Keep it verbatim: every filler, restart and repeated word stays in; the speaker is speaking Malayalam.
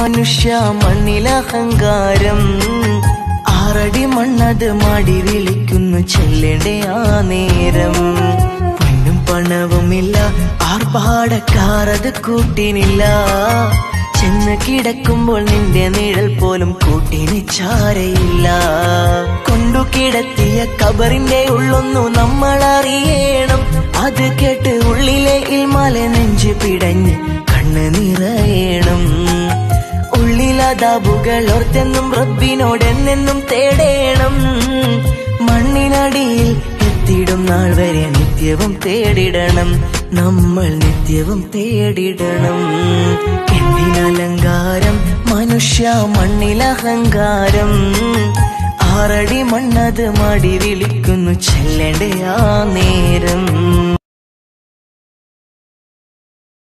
മനുഷ്യ മണ്ണിലഹങ്കാരം ആറടി മണ്ണത് മാടി വിളിക്കുന്നു ചെല്ലേണ്ടേ ആ നേരം പൊന്നും പണവുമില്ല ആർഭാടക്കാരത് കൂട്ടിനില്ല ചെന്ന് കിടക്കുമ്പോൾ നിന്റെ നിഴൽ പോലും കൂട്ടിന് ചാരയില്ല കൊണ്ടു കിടത്തിയ കബറിന്റെ ഉള്ളൊന്നു നമ്മൾ അറിയണം അത് കേട്ട് ഉള്ളിലെ ഇൽമാലെ നെഞ്ചു പിടഞ്ഞ് കണ്ണ് നിറയണം ഉള്ളിലതാബുകൾ ഓർത്തെന്നും റബ്ബിനോടെന്നെന്നും തേടേണം മണ്ണിനടിയിൽ എത്തിയിടും നാൾ വരെ നിത്യവും തേടിടണം നമ്മൾ നിത്യവും തേടിടണം എന്തിനലങ്കാരം മനുഷ്യ മണ്ണിലഹങ്കാരം ആറടി മണ്ണത് മാടി വിളിക്കുന്നു ചെല്ലേണ്ട ആ നേരം